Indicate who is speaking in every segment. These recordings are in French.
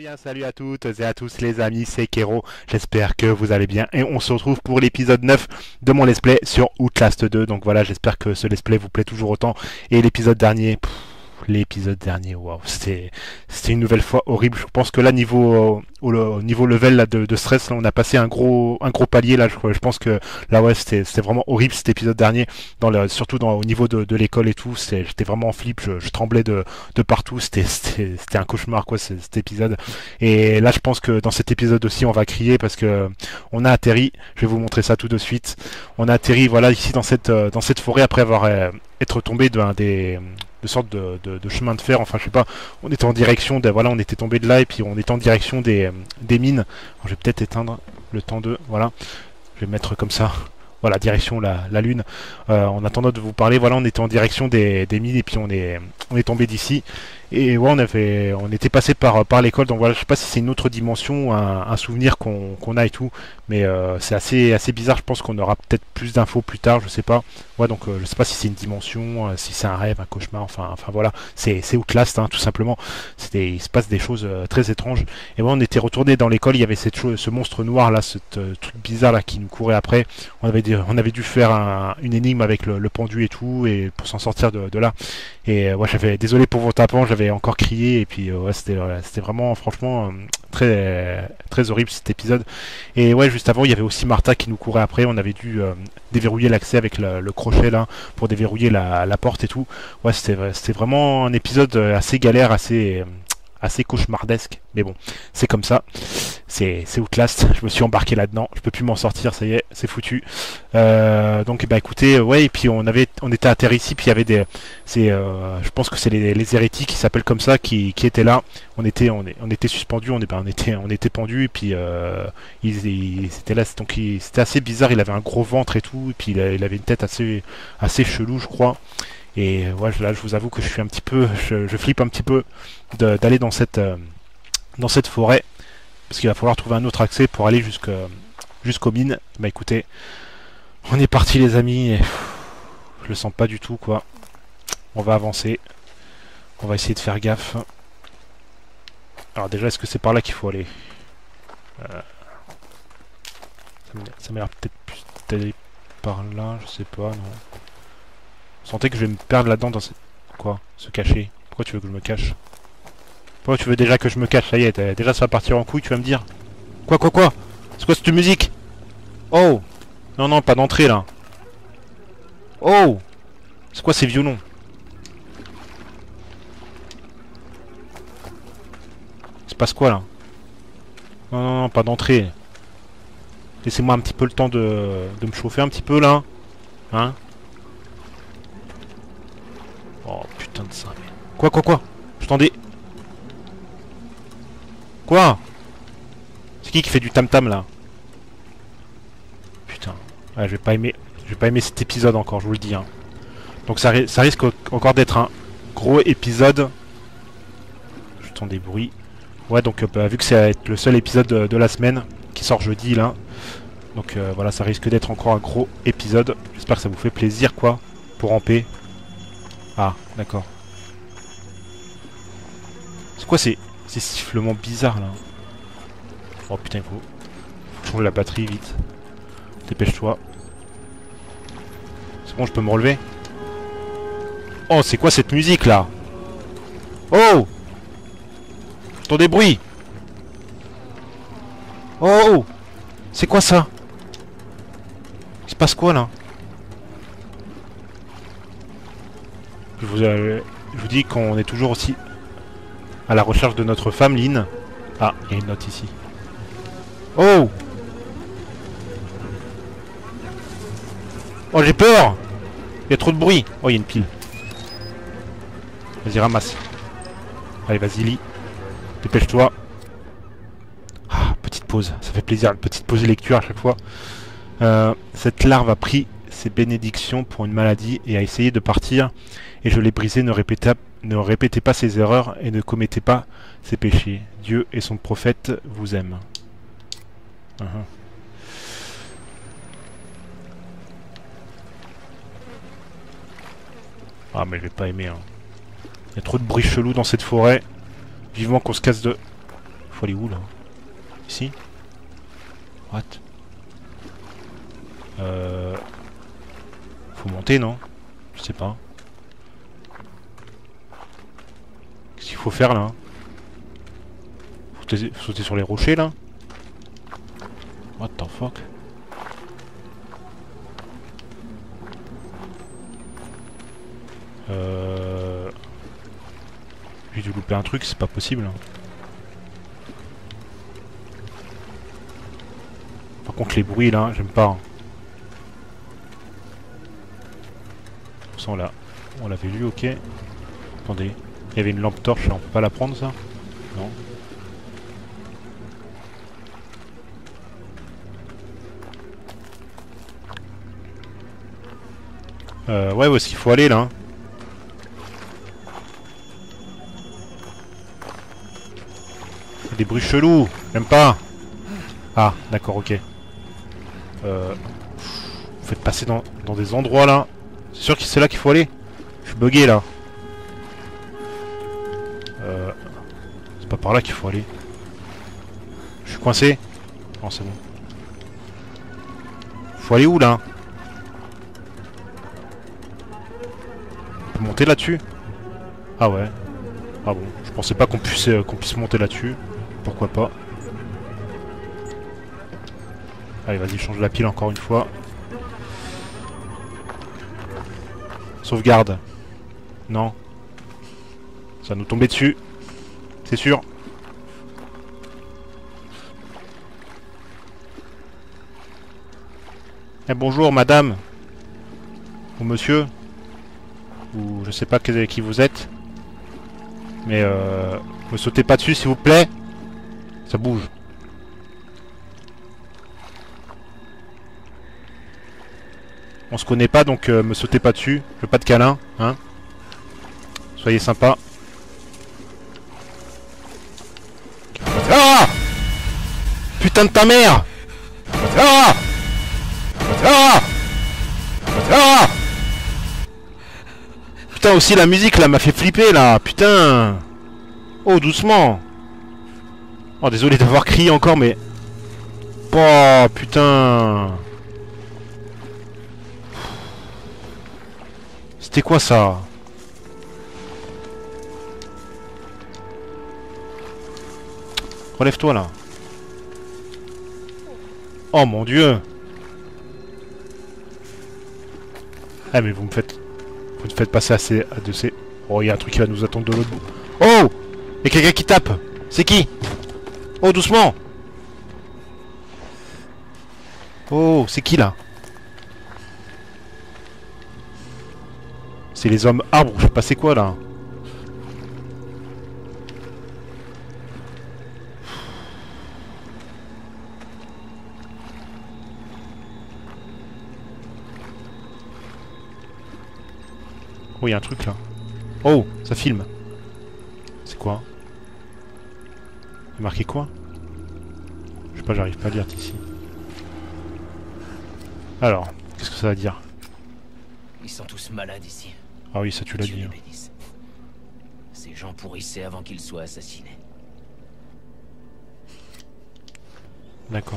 Speaker 1: bien, salut à toutes et à tous les amis, c'est Kero, j'espère que vous allez bien et on se retrouve pour l'épisode 9 de mon let's play sur Outlast 2. Donc voilà, j'espère que ce let's play vous plaît toujours autant et l'épisode dernier, l'épisode dernier, waouh, c'était une nouvelle fois horrible. Je pense que là au niveau level là, de stress, là, on a passé un gros palier là. Je pense que là ouais, c'était vraiment horrible cet épisode dernier, surtout au niveau de l'école et tout. J'étais vraiment en flip, je tremblais de partout. C'était un cauchemar quoi cet épisode. Et là je pense que dans cet épisode aussi on va crier parce que on a atterri. Je vais vous montrer ça tout de suite. On a atterri voilà ici dans cette forêt après avoir être tombé de sorte de chemin de fer, enfin je sais pas, on était en direction voilà, on était tombé de là et puis on était en direction des mines. Alors, je vais peut-être éteindre le temps de, voilà, je vais mettre comme ça, voilà, direction la lune. En attendant de vous parler, voilà, on était en direction des mines et puis on est tombé d'ici. Et ouais, on était passé par l'école, donc voilà, je sais pas si c'est une autre dimension, un souvenir qu'on a et tout, mais c'est assez bizarre. Je pense qu'on aura peut-être plus d'infos plus tard, je sais pas. Ouais, donc je sais pas si c'est une dimension, si c'est un rêve, un cauchemar, enfin voilà, c'est Outlast, hein, tout simplement. Il se passe des choses très étranges. Et ouais, on était retourné dans l'école, il y avait ce monstre noir là, ce truc bizarre là qui nous courait après. On avait dû faire une énigme avec le pendu et tout, et pour s'en sortir de là. Et ouais, désolé pour vos tapants, j'avais encore crié et puis ouais, c'était vraiment franchement très horrible cet épisode. Et ouais, juste avant il y avait aussi Martha qui nous courait après, on avait dû déverrouiller l'accès avec le crochet là pour déverrouiller la porte et tout. Ouais, c'était vraiment un épisode assez galère, assez cauchemardesque, mais bon, c'est comme ça, c'est Outlast, je me suis embarqué là-dedans, je peux plus m'en sortir, ça y est, c'est foutu. Donc bah écoutez, ouais, et puis on était atterri ici, puis il y avait je pense que c'est les hérétiques qui s'appellent comme ça, qui étaient là. On était suspendus, on était pendus, et puis ils étaient là, donc c'était assez bizarre. Il avait un gros ventre et tout, et puis il avait une tête assez chelou, je crois. Et ouais, là, je vous avoue que je flippe un petit peu d'aller dans cette forêt, parce qu'il va falloir trouver un autre accès pour aller jusqu'aux mines. Bah écoutez, on est parti les amis, et je le sens pas du tout quoi. On va avancer, on va essayer de faire gaffe. Alors déjà, est-ce que c'est par là qu'il faut aller? Ça m'a l'air peut-être plus d'aller par là, je sais pas, non. Vous sentez que je vais me perdre là-dedans dans cette... Quoi? Se cacher? Pourquoi tu veux que je me cache? Pourquoi tu veux déjà que je me cache? Ça y est, déjà ça va partir en couille, tu vas me dire? Quoi? C'est quoi cette musique? Oh! Non, pas d'entrée là. Oh! C'est quoi ces violons? Il se passe quoi là? Non, pas d'entrée. Laissez-moi un petit peu le temps de me chauffer un petit peu là. Hein? Oh putain de ça. Quoi? Je t'en dis. Quoi? C'est qui fait du tam-tam là? Putain. Ouais, je vais pas aimer cet épisode encore, je vous le dis. Hein. Donc ça risque encore d'être un gros épisode. J'entends des bruits. Ouais, donc bah, vu que ça va être le seul épisode de la semaine qui sort jeudi là. Donc voilà, ça risque d'être encore un gros épisode. J'espère que ça vous fait plaisir quoi. Pour ramper. Ah, d'accord. C'est quoi ces sifflements bizarres là? Oh putain, il faut changer la batterie vite. Dépêche-toi. C'est bon, je peux me relever? Oh, c'est quoi cette musique là? Oh! J'entends des bruits! Oh! C'est quoi ça? Il se passe quoi là? Je vous dis qu'on est toujours aussi à la recherche de notre femme Lynn. Ah, il y a une note ici. Oh! Oh, j'ai peur! Il y a trop de bruit. Oh, il y a une pile. Vas-y, ramasse. Allez, vas-y, lis. Dépêche-toi. Ah, petite pause. Ça fait plaisir, une petite pause lecture à chaque fois. Cette larve a pris ses bénédictions pour une maladie et a essayé de partir. Et je l'ai brisé, ne répétez pas ses erreurs et ne commettez pas ses péchés. Dieu et son prophète vous aiment. Ah mais je vais pas aimer hein. Il y a trop de bruit chelou dans cette forêt. Vivement qu'on se casse de... Faut aller où là? Ici? What? Faut monter, non? Je sais pas. Qu'est-ce qu'il faut faire là? Faut sauter sur les rochers là? What the fuck? J'ai dû louper un truc, c'est pas possible. Par contre les bruits là, j'aime pas. De toute façon là, on l'avait lu, ok. Attendez, il y avait une lampe torche, là, on peut pas la prendre ça? Non. Ouais, où est-ce qu'il faut aller là? Il y a des bruits chelous, j'aime pas. Ah, d'accord, ok. Vous faites passer dans des endroits là. C'est sûr que c'est là qu'il faut aller? Je suis bugué là. C'est pas par là qu'il faut aller. Je suis coincé? Non, c'est bon. Faut aller où là? On peut monter là-dessus? Ah ouais. Ah bon, je pensais pas qu'on puisse monter là-dessus. Pourquoi pas? Allez, vas-y, change la pile encore une fois. Sauvegarde. Non. Ça va nous tomber dessus. C'est sûr. Eh bonjour madame. Ou monsieur. Ou je sais pas qui vous êtes. Mais me sautez pas dessus s'il vous plaît. Ça bouge. On se connaît pas donc me sautez pas dessus. Je veux pas de câlin, hein. Soyez sympa. Ah! Putain de ta mère! Ah! Ah! Ah! Putain aussi la musique là m'a fait flipper là, putain! Oh doucement! Oh désolé d'avoir crié encore mais... Oh putain! C'était quoi ça? Relève-toi là. Oh mon dieu. Ah mais vous me faites passer à de ces... Oh il y a un truc qui va nous attendre de l'autre bout. Oh! Il y a quelqu'un qui tape. C'est qui? Oh doucement. Oh c'est qui là? C'est les hommes arbres, je sais pas c'est quoi là. Oh, il y a un truc là. Oh, ça filme. C'est quoi? Il y a marqué quoi? Je sais pas, j'arrive pas à lire ici. Alors, qu'est-ce que ça va dire?
Speaker 2: Ils sont tous malades ici.
Speaker 1: Ah oui, ça tu l'as
Speaker 2: Dieu
Speaker 1: dit.
Speaker 2: les
Speaker 1: Hein.
Speaker 2: bénisse. Ces gens pourrissaient avant qu'ils soient assassinés.
Speaker 1: D'accord.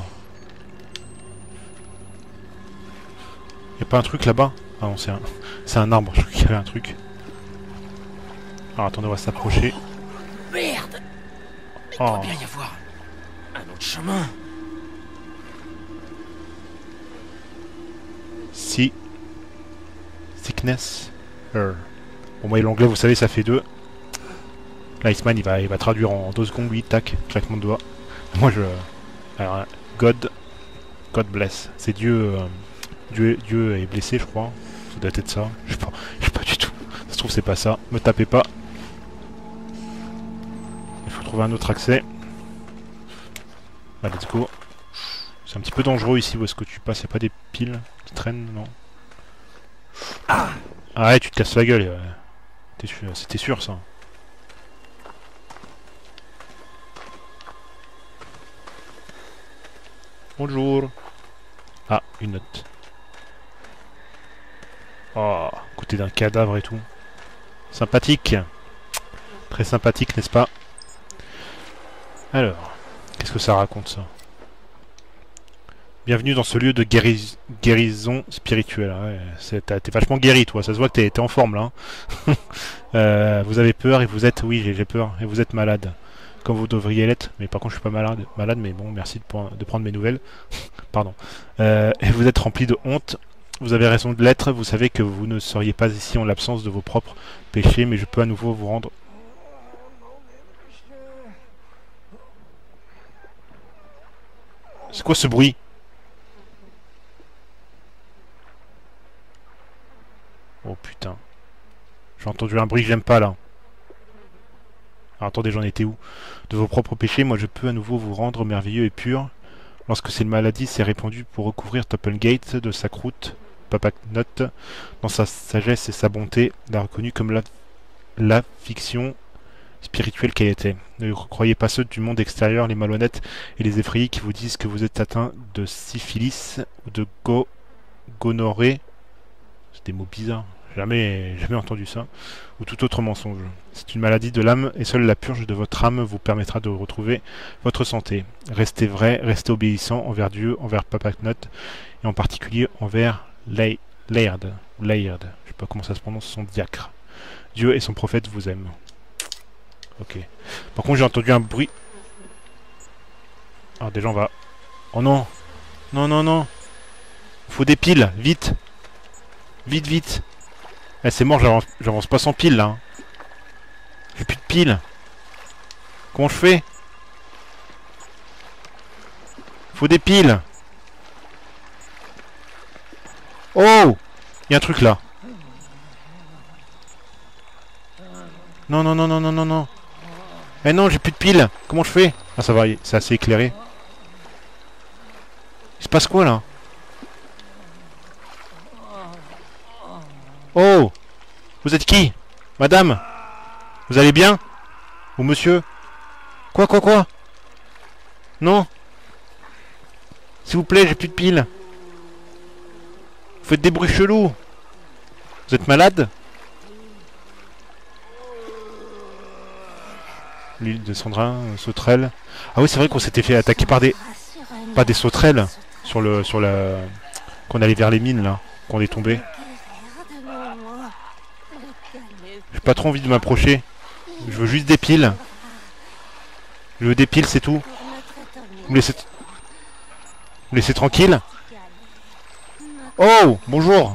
Speaker 1: Y a pas un truc là-bas? Ah non, c'est un arbre, je crois qu'il y avait un truc. Alors attendez, on va s'approcher.
Speaker 2: Merde! Il
Speaker 1: Oh.
Speaker 2: doit bien y avoir un autre chemin.
Speaker 1: Si. Sickness. Bon, moi, l'anglais, vous savez, ça fait 2. L'iceman, il va traduire en 2 secondes, lui, tac, claquement de doigts. Moi, je... Alors, God bless. C'est Dieu... Dieu est blessé, je crois. Ça doit être ça. Je sais pas du tout. Ça se trouve, c'est pas ça. Me tapez pas. Il faut trouver un autre accès. Bah, let's go. C'est un petit peu dangereux ici. Où est-ce que tu passes? Y'a pas des piles qui traînent? Non. Ah ouais, tu te casses la gueule. C'était sûr, ça. Bonjour. Ah, une note. Oh, côté d'un cadavre et tout. Sympathique. Très sympathique, n'est-ce pas? Alors, qu'est-ce que ça raconte ça? Bienvenue dans ce lieu de guérison spirituelle. Ouais, t'es vachement guéri, toi. Ça se voit que t'es en forme, là. Vous avez peur et vous êtes... Oui, j'ai peur. Et vous êtes malade. Comme vous devriez l'être. Mais par contre, je suis pas malade, mais bon, merci de prendre mes nouvelles. Pardon. Et vous êtes rempli de honte. Vous avez raison de l'être. Vous savez que vous ne seriez pas ici en l'absence de vos propres péchés. Mais je peux à nouveau vous rendre... C'est quoi ce bruit? Oh putain. J'ai entendu un bruit que j'aime pas là. Alors, attendez, j'en étais où? De vos propres péchés, moi je peux à nouveau vous rendre merveilleux et pur. Lorsque cette maladie s'est répandue pour recouvrir Topplegate de sa croûte, Papa Knott, dans sa sagesse et sa bonté, l'a reconnue comme la fiction spirituelle qu'elle était. Ne croyez pas ceux du monde extérieur, les malhonnêtes et les effrayés qui vous disent que vous êtes atteint de syphilis ou de gonorrhée. C'est des mots bizarres. Jamais entendu ça. Ou tout autre mensonge. C'est une maladie de l'âme et seule la purge de votre âme vous permettra de retrouver votre santé. Restez vrai, restez obéissant envers Dieu, envers Papa Knott et en particulier envers Laird. Je sais pas comment ça se prononce, son diacre. Dieu et son prophète vous aiment. Ok. Par contre, j'ai entendu un bruit. Alors déjà, on va... Oh non! Non, non, non! Faut des piles, vite! Vite, vite! Eh, c'est mort, j'avance pas sans pile, là. Hein. J'ai plus de piles. Comment je fais? Faut des piles! Oh! Il y a un truc, là. Non, non, non, non, non, non, non. Eh non, j'ai plus de piles. Comment je fais? Ah, ça va, c'est assez éclairé. Il se passe quoi, là? Oh! Vous êtes qui? Madame? Vous allez bien? Ou monsieur? Quoi? Non? S'il vous plaît, j'ai plus de piles. Vous faites des bruits chelous. Vous êtes malade? L'île de Sandrin, sauterelles. Ah oui, c'est vrai qu'on s'était fait attaquer par des... Pas des sauterelles. Sur la... Qu'on allait vers les mines, là. Qu'on est tombé. J'ai pas trop envie de m'approcher. Je veux juste des piles. Je veux des piles, c'est tout. Vous me laissez tranquille. Oh, bonjour.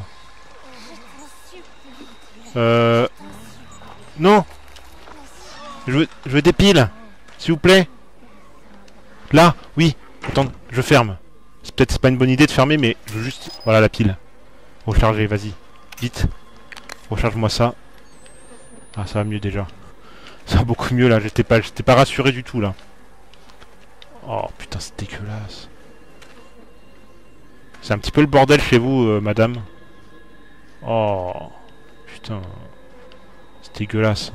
Speaker 1: Non. Je veux des piles. S'il vous plaît. Là, oui. Attends, je ferme. C'est pas une bonne idée de fermer, mais je veux juste... Voilà la pile. Recharger, vas-y. Vite. Recharge-moi ça. Ah, ça va mieux déjà. Ça va beaucoup mieux là, j'étais pas rassuré du tout là. Oh putain, c'est dégueulasse. C'est un petit peu le bordel chez vous, madame. Oh putain. C'est dégueulasse.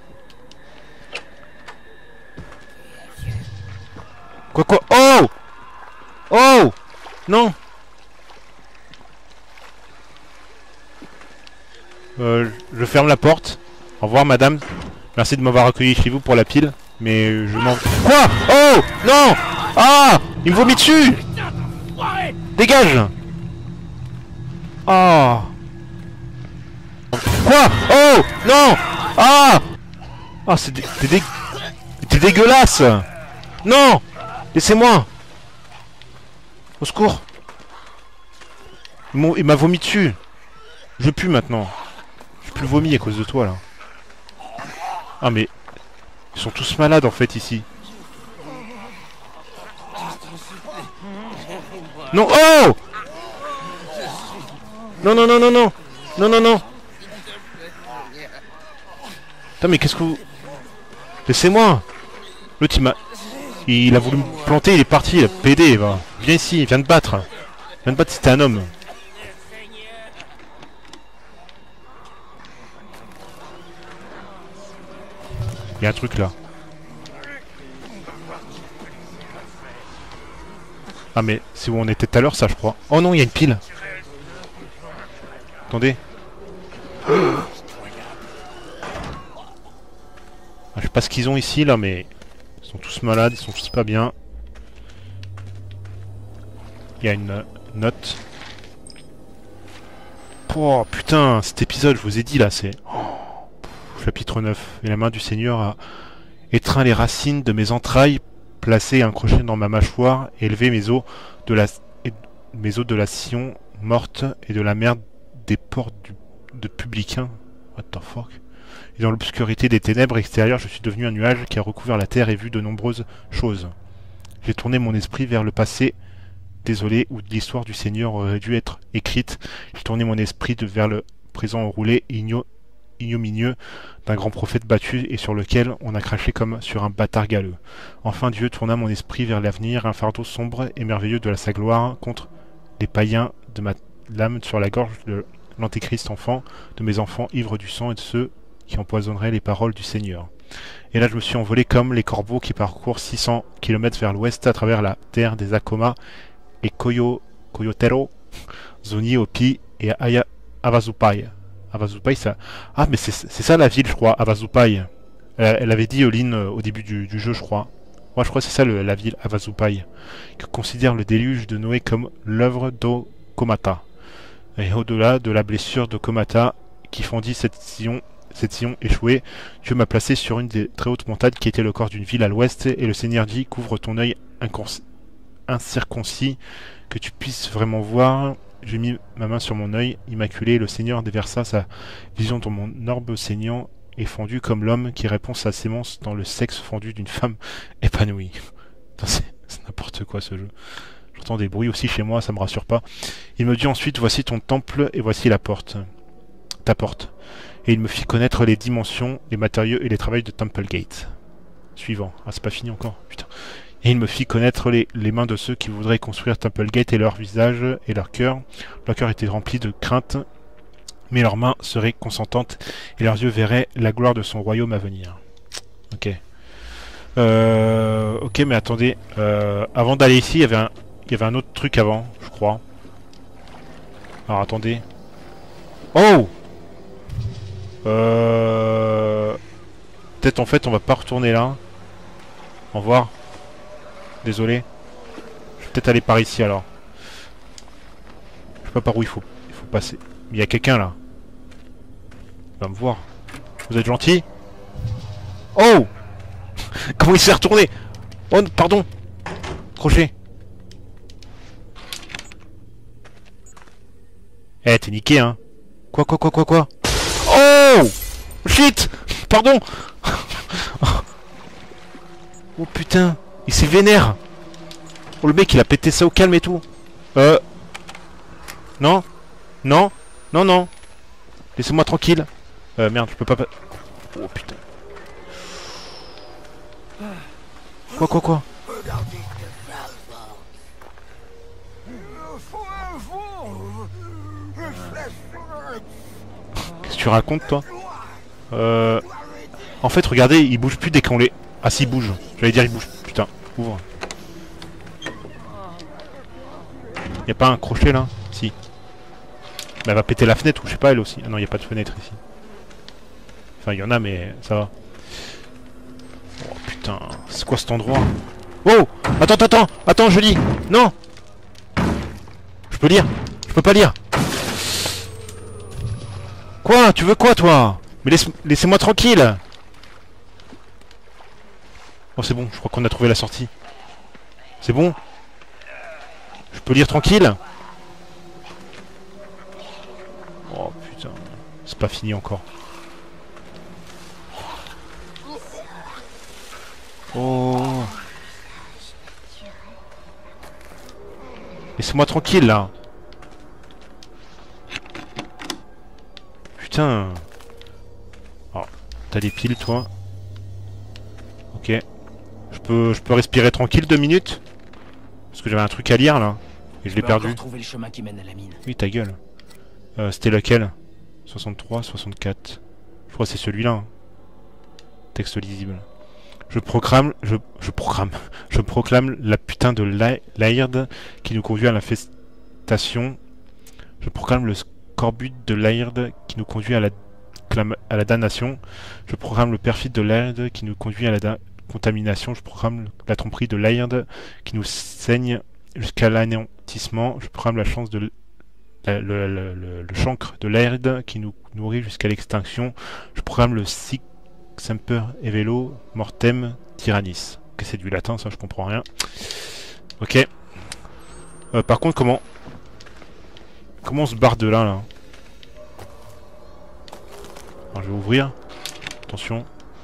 Speaker 1: Quoi? Oh! Oh! Non! Je ferme la porte. Au revoir, madame. Merci de m'avoir accueilli chez vous pour la pile. Mais je m'en... Quoi? Oh! Non! Ah! Il me vomit dessus! Dégage! Oh! Quoi? Oh! Non! Ah! Ah, t'es dégueulasse! Non! Laissez-moi! Au secours! Il m'a vomi dessus! Je pue maintenant. J'ai plus le vomi à cause de toi là. Ah mais... Ils sont tous malades en fait ici. Non. Oh! Non non non non non. Non non non. Putain mais qu'est-ce que vous... Laissez-moi. L'autre il a voulu me planter, il est parti, il a pédé, va. Viens ici, viens te battre. Viens te battre si t'es un homme. Il y a un truc là. Ah mais c'est où on était tout à l'heure ça je crois. Oh non il y a une pile. Attendez. Ah, je sais pas ce qu'ils ont ici là mais... Ils sont tous malades, ils sont tous pas bien. Il y a une note. Oh putain, cet épisode, je vous ai dit là, c'est... Chapitre 9. Et la main du Seigneur a étreint les racines de mes entrailles, placé un crochet dans ma mâchoire, et élevé mes os de la sillon morte et de la merde des portes de publicains. What the fuck? Et dans l'obscurité des ténèbres extérieures, je suis devenu un nuage qui a recouvert la terre et vu de nombreuses choses. J'ai tourné mon esprit vers le passé, désolé, où l'histoire du Seigneur aurait dû être écrite. J'ai tourné mon esprit vers le présent enroulé, ignominieux, d'un grand prophète battu et sur lequel on a craché comme sur un bâtard galeux. Enfin Dieu tourna mon esprit vers l'avenir, un fardeau sombre et merveilleux de sa gloire contre les païens de ma lame sur la gorge de l'antéchrist enfant, de mes enfants ivres du sang et de ceux qui empoisonneraient les paroles du Seigneur. Et là je me suis envolé comme les corbeaux qui parcourent 600 km vers l'ouest à travers la terre des Akoma et Coyotero, Zoni, Opi et Avazupai. Avazupai, ça... Ah, mais c'est ça la ville, je crois, Avazupai. Elle avait dit Olin au début du jeu, je crois. Moi, je crois que c'est ça la ville, Avazupai, que considère le déluge de Noé comme l'œuvre d'Okomata. Et au-delà de la blessure d'Okomata qui fendit cette sillon échouée, Dieu m'a placé sur une des très hautes montagnes qui était le corps d'une ville à l'ouest, et le Seigneur dit, couvre ton œil incirconcis, que tu puisses vraiment voir. J'ai mis ma main sur mon œil immaculé, et le Seigneur déversa sa vision dans mon orbe saignant et fendu comme l'homme qui répond sa sémence dans le sexe fendu d'une femme épanouie. C'est n'importe quoi ce jeu. J'entends des bruits aussi chez moi, ça me rassure pas. Il me dit ensuite, voici ton temple et voici la porte. Ta porte. Et il me fit connaître les dimensions, les matériaux et les travaux de Temple Gate. Suivant. Ah, c'est pas fini encore, putain. Et il me fit connaître les mains de ceux qui voudraient construire Temple Gate et leur visage et leur cœur. Leur cœur était rempli de crainte, mais leurs mains seraient consentantes et leurs yeux verraient la gloire de son royaume à venir. Ok. Ok, mais attendez. Avant d'aller ici, il y avait un autre truc avant, je crois. Alors attendez. Oh! Peut-être en fait on va pas retourner là. Au revoir. Désolé. Je vais peut-être aller par ici alors. Je sais pas par où il faut passer. Mais il y a quelqu'un là. Il va me voir. Vous êtes gentil? Oh! Comment il s'est retourné? Oh pardon. Crochet. Eh t'es niqué hein. Quoi? Oh! Shit! Pardon! Oh putain! Il s'est vénère! Oh le mec il a pété ça au calme et tout! Non? Non? Non! Laissez-moi tranquille! Merde, je peux pas... Oh putain! Quoi? Qu'est-ce que tu racontes toi? En fait regardez, il bouge plus dès qu'on les... Ah si, il bouge. J'allais dire il bouge. Putain, ouvre. Y'a pas un crochet là? Si. Mais elle va péter la fenêtre ou je sais pas elle aussi. Ah non, y a pas de fenêtre ici. Enfin, il y en a mais ça va. Oh putain, c'est quoi cet endroit? Oh! Attends, je lis! Non! Je peux lire? Je peux pas lire! Quoi? Tu veux quoi toi? Mais laissez-moi tranquille! Oh c'est bon, je crois qu'on a trouvé la sortie. C'est bon? Je peux lire tranquille? Oh putain, c'est pas fini encore. Oh. Laissez-moi tranquille là. Putain. Oh, t'as des piles toi? Ok. Je peux respirer tranquille 2 minutes? Parce que j'avais un truc à lire là. Et je l'ai perdu.
Speaker 2: Le chemin qui mène à la mine.
Speaker 1: Oui, ta gueule. C'était lequel? 63, 64. Je crois que c'est celui-là. Hein. Texte lisible. Je proclame la putain de l'Aird qui nous conduit à l'infestation. Je proclame le scorbut de l'Aird qui nous conduit à la damnation. Je proclame le perfide de l'Aird qui nous conduit à la contamination. Je programme la tromperie de Laird qui nous saigne jusqu'à l'anéantissement. Je programme la chance de le chancre de Laird qui nous nourrit jusqu'à l'extinction. Je programme le Sic Semper Evelo Mortem Tyrannis. Ok, c'est du latin, ça je comprends rien. Ok. Par contre, comment on se barre de là, là? Alors, je vais ouvrir. Attention.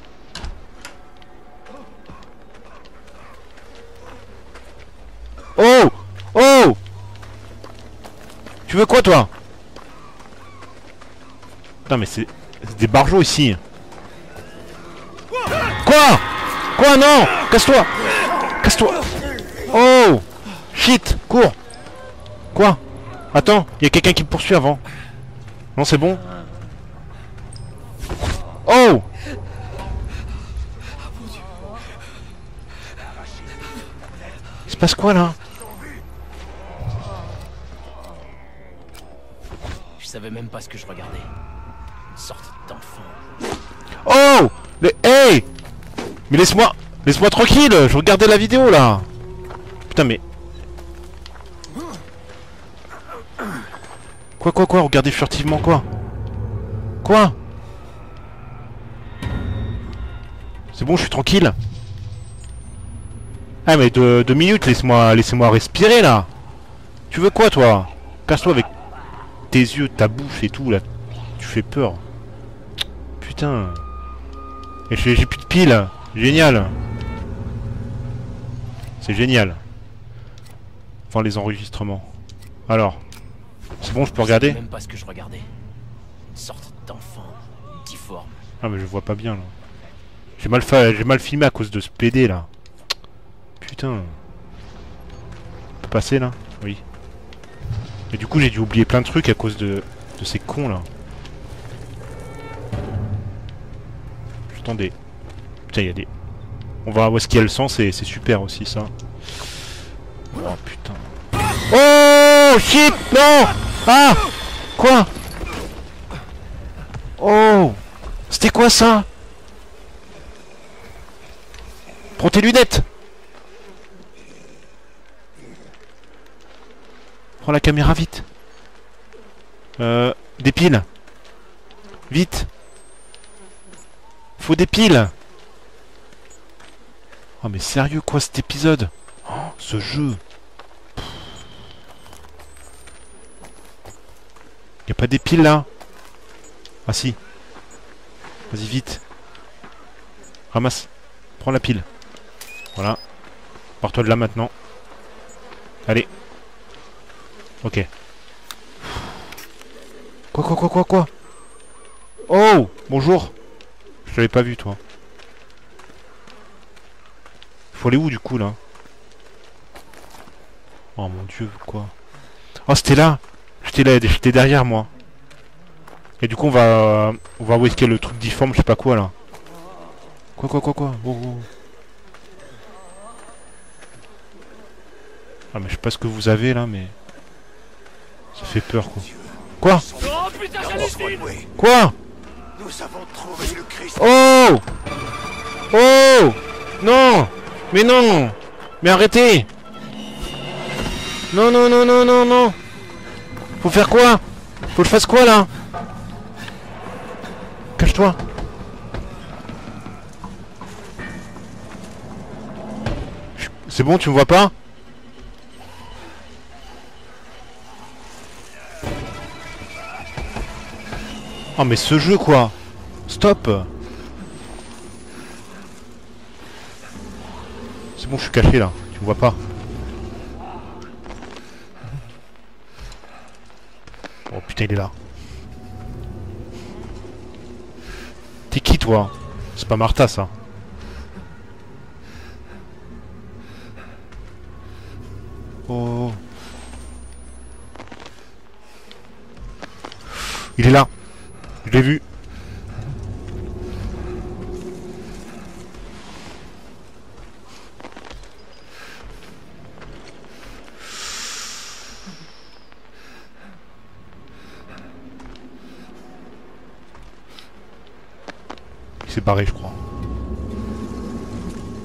Speaker 1: Oh! Oh! Tu veux quoi, toi? Putain, mais c'est des barjots ici. Quoi? Quoi? Non! Casse-toi! Casse-toi! Oh! Shit! Cours! Quoi? Attends, il y a quelqu'un qui me poursuit avant. Non, c'est bon? Oh! Il se passe quoi là?
Speaker 2: Je savais même pas ce que je regardais. Une sorte d'enfant.
Speaker 1: Oh! Hey! Mais laisse-moi tranquille! Je regardais la vidéo là! Putain mais... Quoi? Regardez furtivement quoi? Quoi? C'est bon, je suis tranquille. Ah mais 2 minutes, laissez-moi respirer là. Tu veux quoi toi? Casse-toi avec tes yeux, ta bouche et tout là. Tu fais peur. Putain. Et j'ai plus de piles. Génial. C'est génial. Enfin les enregistrements. Alors. C'est bon, je peux regarder?
Speaker 2: Je savais même pas ce que je regardais. Une sorte d'enfant difforme.
Speaker 1: Ah mais je vois pas bien là. J'ai mal filmé à cause de ce PD là. Putain. On peut passer là? Oui. Et du coup j'ai dû oublier plein de trucs à cause de ces cons là. Attendez. Putain il y a des... On va voir où est-ce qu'il y a le sang, c'est super aussi ça. Oh putain. Oh shit! Non! Ah! Quoi? Oh! C'était quoi ça? Prends tes lunettes! Prends la caméra vite! Des piles! Vite! Faut des piles! Oh mais sérieux quoi cet épisode? Oh, ce jeu! Y'a pas des piles là? Ah si. Vas-y vite. Ramasse. Prends la pile. Voilà. Pars-toi de là maintenant. Allez. Ok. Quoi? Oh! Bonjour. Je t'avais pas vu toi. Faut aller où du coup là? Oh mon dieu, quoi? Oh c'était là! J'étais derrière moi. Et du coup on va où est-ce qu'il y a le truc difforme, je sais pas quoi là. Quoi? Oh. Ah mais je sais pas ce que vous avez là mais... Ça fait peur quoi. Quoi?
Speaker 2: Oh putain, j'hallucine!
Speaker 1: Quoi?
Speaker 3: Nous avons trouvé le Christ.
Speaker 1: Oh! Oh! Non! Mais non! Mais arrêtez! Non! Faut faire quoi? Faut que je fasse quoi là? Cache-toi! C'est bon, tu me vois pas? Oh mais ce jeu quoi! Stop! C'est bon, je suis caché là, tu me vois pas. Oh putain, il est là. T'es qui toi? C'est pas Martha ça. Oh. Il est là. Je l'ai vu. Il s'est barré, je crois.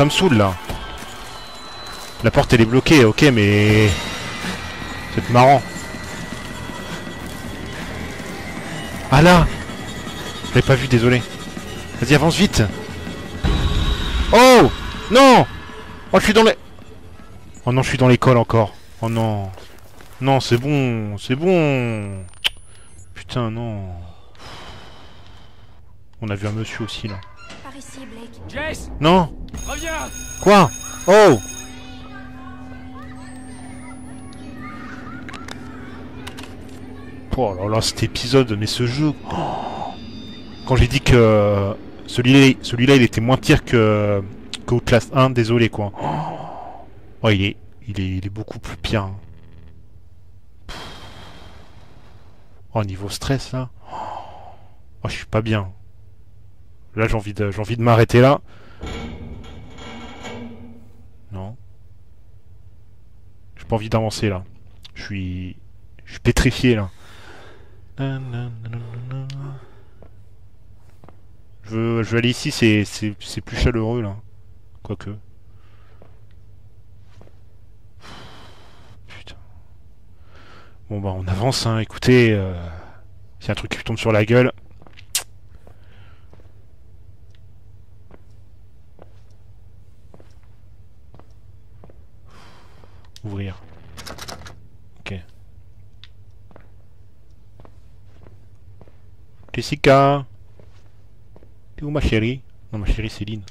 Speaker 1: Ça me saoule là. La porte elle est bloquée, ok, mais... C'est marrant. Ah là! Je l'avais pas vu, désolé. Vas-y, avance vite! Oh! Non! Oh, je suis dans les... Oh non, je suis dans l'école encore. Oh non. Non, c'est bon, c'est bon. Putain, non. On a vu un monsieur aussi, là.
Speaker 4: Par ici, Blake.
Speaker 3: Jess,
Speaker 1: Non!
Speaker 3: reviens.
Speaker 1: Quoi? Oh! Oh là là, cet épisode, mais ce jeu... Oh. Quand j'ai dit que celui-là, il était moins pire que Outlast 1, désolé quoi. Oh, il est beaucoup plus pire. Hein. Oh, niveau stress là. Oh, je suis pas bien. Là, j'ai envie de m'arrêter là. Non. J'ai pas envie d'avancer là. Je suis pétrifié là. Je veux aller ici, c'est plus chaleureux là. Quoique. Putain. Bon bah on avance hein, écoutez. S'il y a un truc qui tombe sur la gueule. Ouvrir. Ok. Jessica! T'es où ma chérie? Non, ma chérie Céline.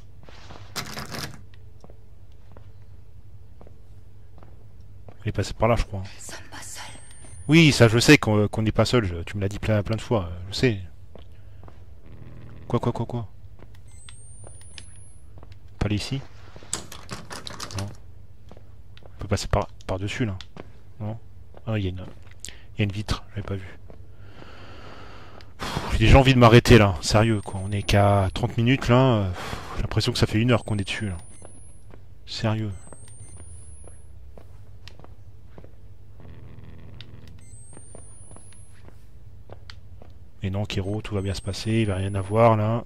Speaker 1: Elle est passée par là, je crois.
Speaker 4: Nous ne sommes pas seuls.
Speaker 1: Oui, ça je sais qu'on n'est pas seul. Tu me l'as dit plein de fois. Je sais. Quoi? Pas aller ici? Non. On peut passer par-dessus là. Non? Ah, il y a une vitre. J'avais pas vu. J'ai déjà envie de m'arrêter là, sérieux quoi, on est qu'à 30 minutes là, j'ai l'impression que ça fait 1 heure qu'on est dessus là. Sérieux. Et non, Kero, tout va bien se passer, il va rien avoir là.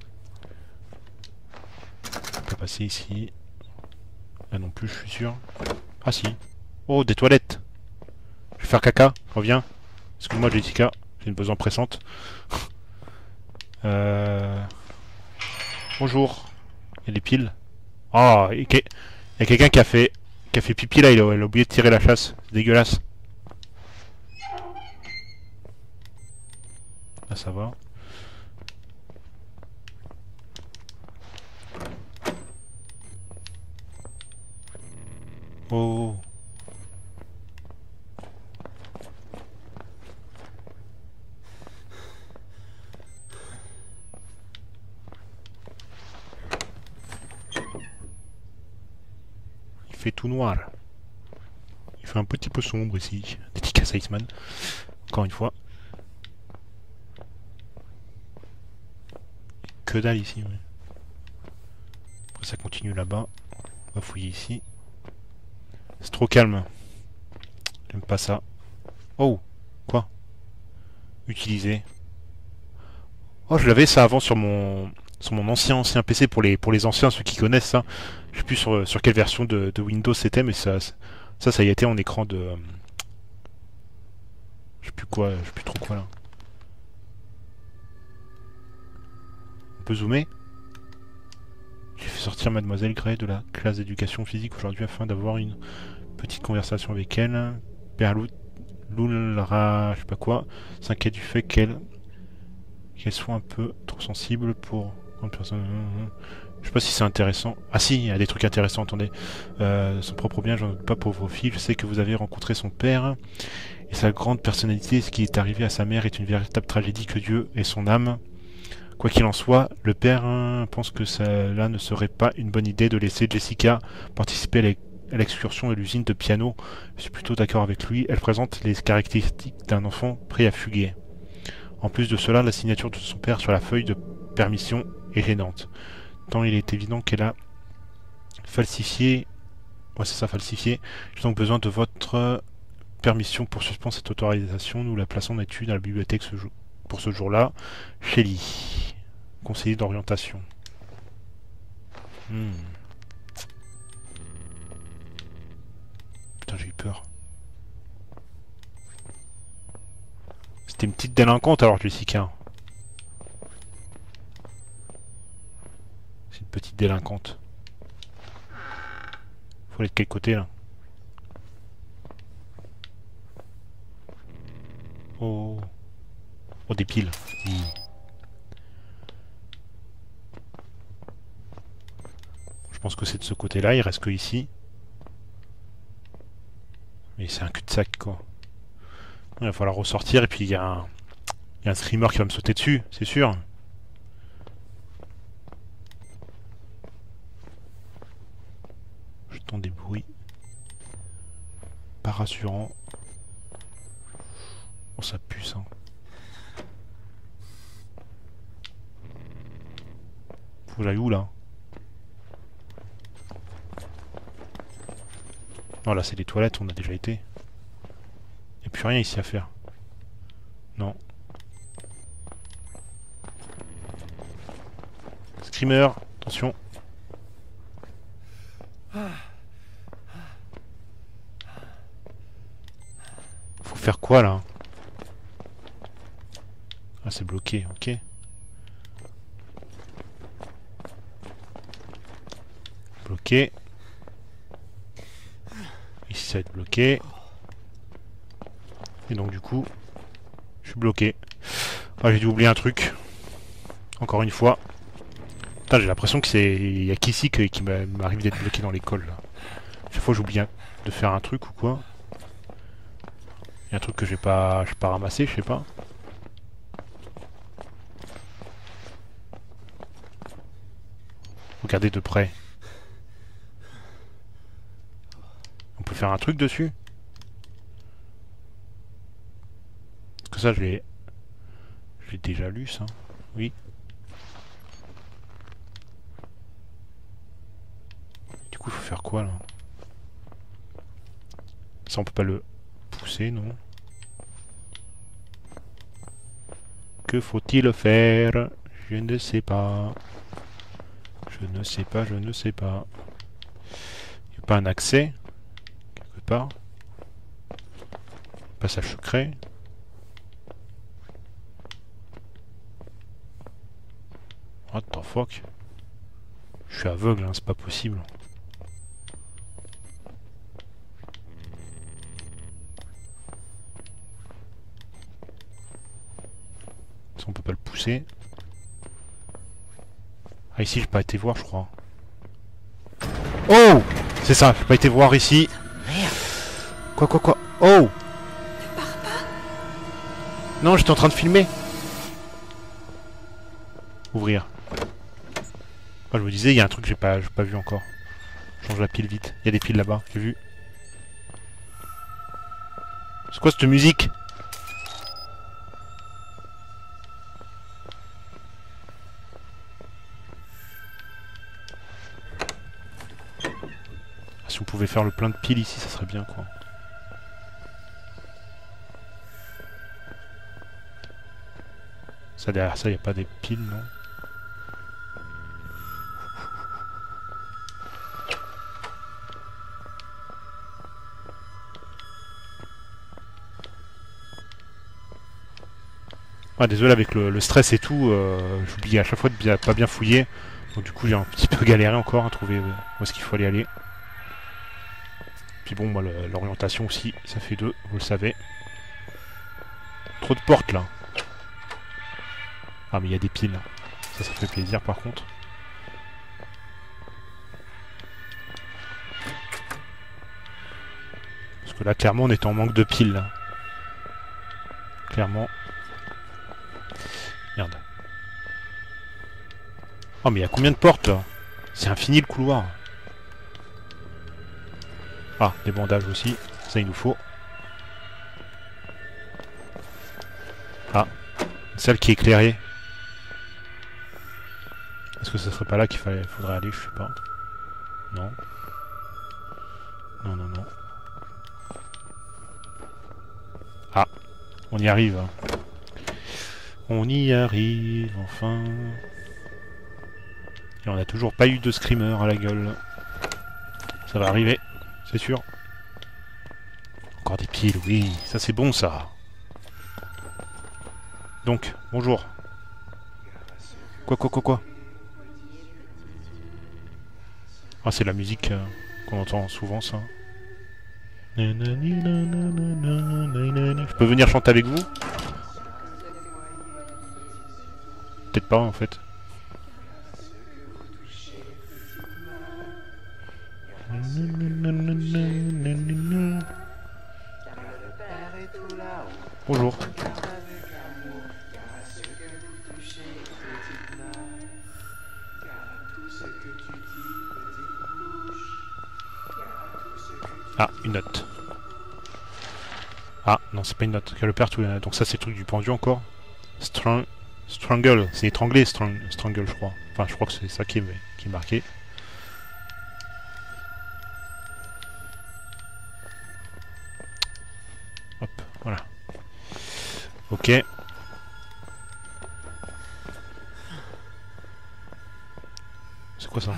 Speaker 1: On peut passer ici. Là non plus, je suis sûr. Ah si. Oh, des toilettes. Je vais faire caca, reviens. Excuse-moi Jessica, j'ai une besoin pressante. Bonjour. Il y a des piles. Ah, il y a quelqu'un qui a fait pipi là, il a oublié de tirer la chasse. C'est dégueulasse. Là ça va. Oh. Il fait tout noir. Il fait un petit peu sombre ici. Dédicace à Iceman. Encore une fois. Que dalle ici, ouais. Après ça continue là-bas. On va fouiller ici. C'est trop calme. J'aime pas ça. Oh! Quoi? Utiliser. Oh, je l'avais ça avant sur mon ancien PC pour les anciens, ceux qui connaissent ça. Je sais plus sur quelle version de Windows c'était, mais ça y a été en écran de... je sais plus trop quoi là. On peut zoomer? J'ai fait sortir Mademoiselle Gray de la classe d'éducation physique aujourd'hui afin d'avoir une petite conversation avec elle. Père Loulra, je sais pas quoi, s'inquiète du fait qu'elle soit un peu trop sensible pour une personne. Je sais pas si c'est intéressant. Ah si, il y a des trucs intéressants, attendez. Son propre bien, j'en doute pas pour vos filles. Je sais que vous avez rencontré son père et sa grande personnalité. Ce qui est arrivé à sa mère est une véritable tragédie, que Dieu ait son âme. Quoi qu'il en soit, le père pense que cela ne serait pas une bonne idée de laisser Jessica participer à l'excursion de l'usine de piano. Je suis plutôt d'accord avec lui. Elle présente les caractéristiques d'un enfant prêt à fuguer. En plus de cela, la signature de son père sur la feuille de permission est gênante. Tant il est évident qu'elle a falsifié... Ouais, c'est ça, falsifié. J'ai donc besoin de votre permission pour suspendre cette autorisation. Nous la plaçons en étude à la bibliothèque pour ce jour-là. Shelly, conseiller d'orientation. Putain, j'ai eu peur. C'était une petite délinquante alors, Jessica. C'est une petite délinquante. Faut aller de quel côté là? Oh. Oh, des piles. Je pense que c'est de ce côté-là, il reste que ici. Mais c'est un cul-de-sac quoi. Il va falloir ressortir et puis il y a un screamer qui va me sauter dessus, c'est sûr. J'entends des bruits. Pas rassurant. Oh, ça pue ça. Faut que j'aille où là? Non, là c'est les toilettes, on a déjà été. Y'a plus rien ici à faire. Non. Screamer, attention. Faut faire quoi là? Ah, c'est bloqué, ok. Bloqué. Ici ça va être bloqué. Et donc du coup, je suis bloqué. Ah, j'ai dû oublier un truc. Encore une fois. Putain, j'ai l'impression que c'est... Il y a qu'ici qui m'arrive d'être bloqué dans l'école là. Chaque fois j'oublie de faire un truc ou quoi. Il y a un truc que j'ai pas ramassé, je sais pas. Regardez de près. On peut faire un truc dessus? Parce que ça, je l'ai déjà lu, ça. Oui. Du coup, il faut faire quoi, là? Ça, on peut pas le pousser, non? Que faut-il faire? Je ne sais pas. Je ne sais pas, je ne sais pas. Il n'y a pas un accès? Quelque part? Passage secret? What the fuck? Je suis aveugle, hein, c'est pas possible. Ça, on peut pas le pousser. Ah, ici, j'ai pas été voir, je crois. Oh! C'est ça, j'ai pas été voir ici. Quoi? Oh! Non, j'étais en train de filmer. Ouvrir. Ah, je me disais, il y a un truc que j'ai pas vu encore. Je change la pile vite. Il y a des piles là-bas, j'ai vu. C'est quoi cette musique? Ah, si on pouvait faire le plein de piles ici, ça serait bien, quoi. Ça, derrière ça, il n'y a pas des piles, non? Ah, désolé, avec le stress et tout, j'oublie à chaque fois de pas bien fouiller. Donc du coup, j'ai un petit peu galéré encore à trouver où est-ce qu'il faut aller. Puis bon, moi, l'orientation aussi, ça fait 2, vous le savez. Trop de portes, là. Ah, mais il y a des piles. Ça fait plaisir, par contre. Parce que là, clairement, on est en manque de piles, là. Clairement. Merde. Oh, mais il y a combien de portes, là? C'est infini, le couloir. Ah, des bandages aussi. Ça, il nous faut. Ah, celle qui est éclairée. Est-ce que ce serait pas là qu'il faudrait aller? Je sais pas. Non. Non. Ah, on y arrive. Hein. On y arrive, enfin. Et on n'a toujours pas eu de screamer à la gueule. Ça va arriver, c'est sûr. Encore des piles, oui. Ça, c'est bon, ça. Donc, bonjour. Quoi? Ah, c'est la musique qu'on entend souvent, ça. Je peux venir chanter avec vous? Peut-être pas, en fait. Bonjour. Ah, une note. Ah, non, c'est pas une note. Le père, tout... donc ça, c'est le truc du pendu encore. Strangle, c'est étranglé, strangle, je crois. Enfin, je crois que c'est ça qui est marqué. Hop, voilà. Ok. C'est quoi ça?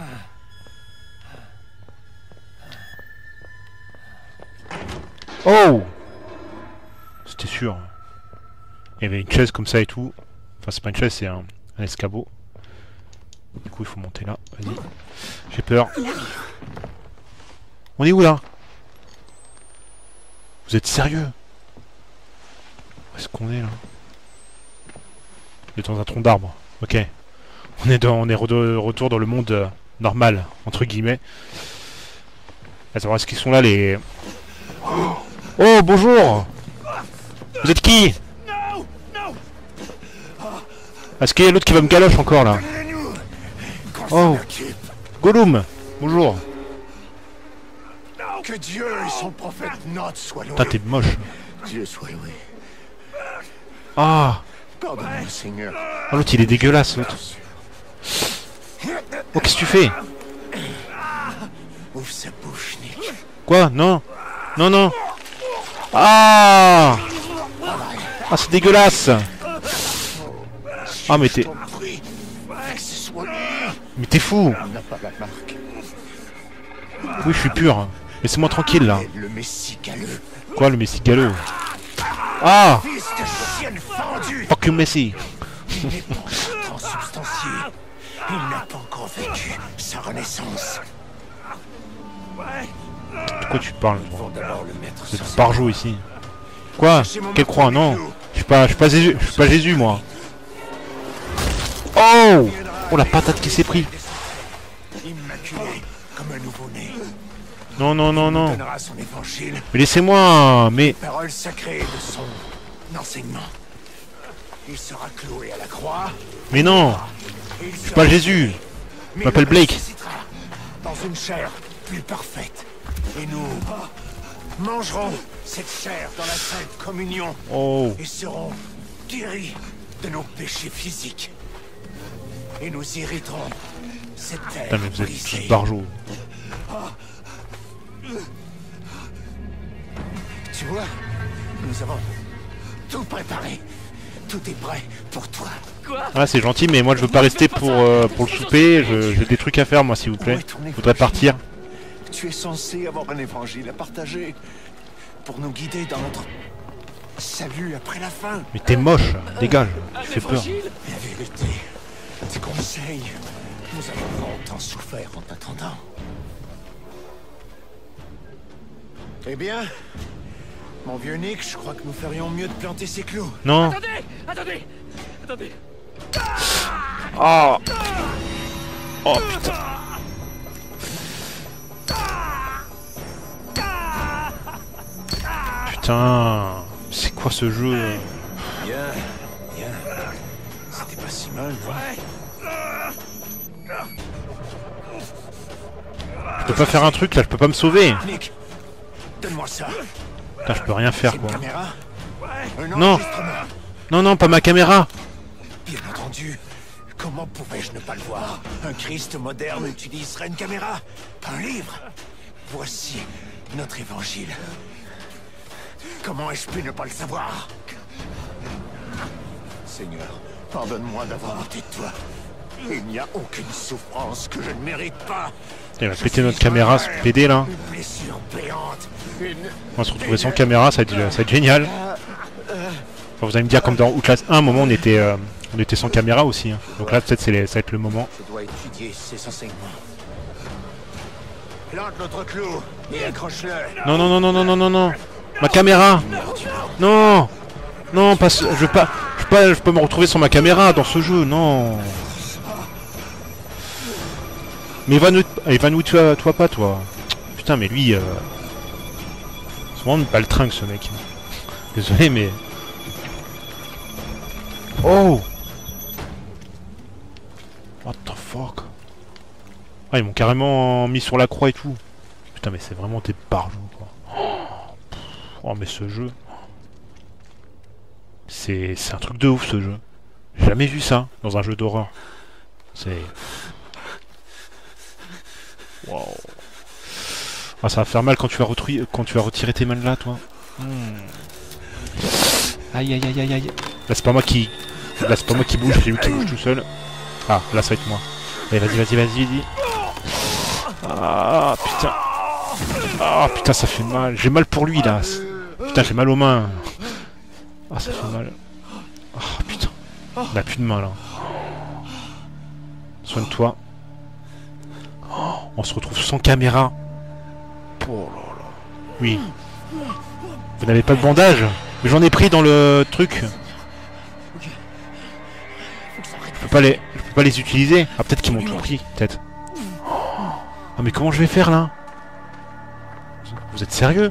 Speaker 1: Oh! C'était sûr. Il y avait une chaise comme ça et tout. Enfin, c'est pas une chaise, c'est un escabeau. Du coup, il faut monter là. Vas-y. J'ai peur. On est où là? Vous êtes sérieux? Où est-ce qu'on est là? On est dans un tronc d'arbre. Ok. On est de retour dans le monde normal, entre guillemets. Attends, est-ce qu'ils sont là les... Oh, bonjour! Vous êtes qui? Est-ce qu'il y a l'autre qui va me galoche encore là? Oh! Gollum! Bonjour!
Speaker 3: Que Dieu et son prophète Nod soient loués.
Speaker 1: Putain, t'es moche.
Speaker 3: Dieu soit loué.
Speaker 1: Ah!
Speaker 3: Pardonne-moi, Seigneur.
Speaker 1: Oh, l'autre il est dégueulasse, l'autre. Oh, qu'est-ce que tu fais?
Speaker 3: Ouvre sa bouche, Nick.
Speaker 1: Quoi? Non! Non, non! Ah! Ah, c'est dégueulasse! Ah, mais t'es... Mais t'es fou!
Speaker 3: On n'a pas la marque.
Speaker 1: Oui, je suis pur. Laissez-moi tranquille, là.
Speaker 3: Le Messie galeux.
Speaker 1: Quoi, le Messi galeux? Ah!
Speaker 3: Fils de chienne fendue.
Speaker 1: Fuck you, Messi!
Speaker 3: Il n'est pas encore transubstantié. Il n'a pas encore vécu sa renaissance.
Speaker 1: De quoi tu parles?
Speaker 3: Ils vont d'abord le mettre
Speaker 1: C'est
Speaker 3: sur
Speaker 1: du
Speaker 3: ses
Speaker 1: barjot ici. Quoi? Quelle croix? Non! Je suis pas Jésus, moi! Oh! Oh, la patate qui s'est pris!
Speaker 3: immaculé comme un nouveau-né.
Speaker 1: Non, non, non,
Speaker 3: Il
Speaker 1: non!
Speaker 3: donnera son évangile,
Speaker 1: Mais laissez-moi! Mais...
Speaker 3: parole sacrée de son enseignement. Il sera cloué à la croix.
Speaker 1: Mais non!
Speaker 3: Et il
Speaker 1: Je suis pas Jésus!
Speaker 3: Mais
Speaker 1: m'appelle
Speaker 3: il
Speaker 1: Blake.
Speaker 3: ressuscitera dans une chair plus parfaite. Et nous mangerons cette chair dans la sainte communion
Speaker 1: Oh!
Speaker 3: et serons guéris de nos péchés physiques. Et nous hériterons cette terre
Speaker 1: Putain, mais vous êtes
Speaker 3: brisée.
Speaker 1: tous barjots.
Speaker 3: Tu vois, nous avons tout préparé. Tout est prêt pour toi.
Speaker 1: Ah, c'est gentil, mais moi je veux pas rester pour le souper. J'ai des trucs à faire, moi, s'il vous plaît. Je voudrais partir.
Speaker 3: Tu es censé avoir un évangile à partager pour nous guider dans notre salut après la fin.
Speaker 1: Mais t'es moche! Dégage! Tu fais peur.
Speaker 3: La vérité, tes conseils, nous avons longtemps souffert en t'attendant. Eh bien, mon vieux Nick, je crois que nous ferions mieux de planter ces clous.
Speaker 1: Non!
Speaker 2: Attendez.
Speaker 1: Oh! Oh, putain! Putain! C'est quoi ce jeu?
Speaker 3: Bien. C'était pas si mal, non?
Speaker 1: Je peux pas faire un truc là, je peux pas me sauver!
Speaker 3: Nick, donne-moi ça.
Speaker 1: Putain, je peux rien faire,
Speaker 3: C'est
Speaker 1: quoi.
Speaker 3: une caméra? Un
Speaker 1: Non.
Speaker 3: enregistrement.
Speaker 1: Non, non, pas ma caméra!
Speaker 3: Bien entendu. Comment pouvais-je ne pas le voir? Un Christ moderne utiliserait une caméra, pas un livre. Voici notre évangile. Comment ai-je pu ne pas le savoir? Seigneur, pardonne-moi d'avoir douté de toi. Il n'y a aucune souffrance que je ne mérite pas.
Speaker 1: Il va péter notre caméra, ce PD là.
Speaker 3: Une blessure béante.
Speaker 1: On va se retrouver sans caméra, ça va être génial. Enfin, vous allez me dire, comme dans Outlast 1, un moment on était sans caméra aussi. Hein. Donc là, peut-être ça va être le moment.
Speaker 3: Je dois étudier ces enseignements. Plante notre clou et accroche-le.
Speaker 1: Non, non, non, non, non, non, non, non. Ma caméra. Non. Non, pas, je veux pas, je peux me retrouver sans ma caméra dans ce jeu, non. Mais évanoue toi pas, toi. Putain, mais lui, c'est vraiment pas le tringue, ce mec. Désolé, mais... Oh! What the fuck? Ah, ils m'ont carrément mis sur la croix et tout. Putain, mais c'est vraiment des barjots, quoi. Oh, mais ce jeu... C'est un truc de ouf, ce jeu. J'ai jamais vu ça dans un jeu d'horreur. C'est... Wow. Ah, ça va faire mal quand tu vas retirer tes mains de là, toi. Aïe, aïe, aïe, aïe, aïe. Là, c'est pas moi qui... Là, c'est pas moi qui bouge, c'est lui qui bouge tout seul. Ah, là, ça va être moi. Allez, vas-y, vas-y, vas-y, vas-y. Ah, putain. Ah, putain, ça fait mal. J'ai mal pour lui, là. Putain, j'ai mal aux mains. Ah, ça fait mal. Ah, putain. Il a plus de main, là. Soigne-toi. On se retrouve sans caméra. Oh là là. Oui. Vous n'avez pas de bandage? Mais j'en ai pris dans le truc. Je peux pas les utiliser. Ah, peut-être qu'ils m'ont tout pris, peut-être. Ah, mais comment je vais faire, là? Vous êtes sérieux?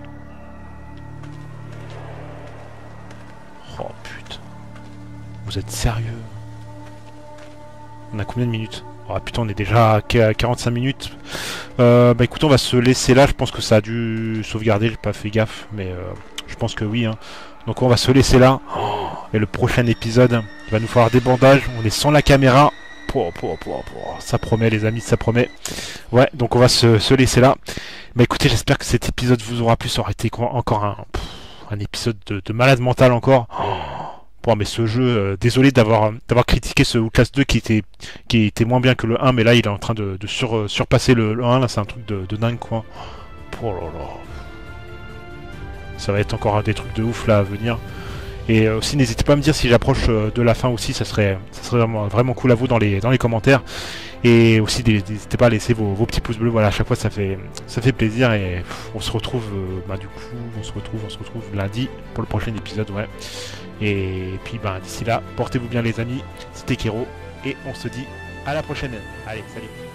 Speaker 1: Oh, putain. Vous êtes sérieux? On a combien de minutes? Oh putain, on est déjà à 45 minutes. Bah écoute, on va se laisser là. Je pense que ça a dû sauvegarder. J'ai pas fait gaffe, mais je pense que oui. Hein. Donc on va se laisser là. Et le prochain épisode, il va nous falloir des bandages. On est sans la caméra. Ça promet, les amis, ça promet. Ouais, donc on va se laisser là. Bah écoutez, j'espère que cet épisode vous aura plu. Ça aurait été encore un épisode de malade mental encore. Bon, mais ce jeu, désolé d'avoir critiqué ce Outlast 2 qui était moins bien que le 1, mais là il est en train de surpasser le 1, là c'est un truc de dingue quoi. Oh là là. Ça va être encore des trucs de ouf là à venir. Et aussi n'hésitez pas à me dire si j'approche de la fin aussi, ça serait vraiment cool à vous dans les commentaires. Et aussi n'hésitez pas à laisser vos petits pouces bleus, voilà, à chaque fois ça fait plaisir. Et on se retrouve du coup, on se retrouve lundi pour le prochain épisode, ouais. Et puis d'ici là, portez-vous bien les amis, c'était Kero, et on se dit à la prochaine. Allez, salut.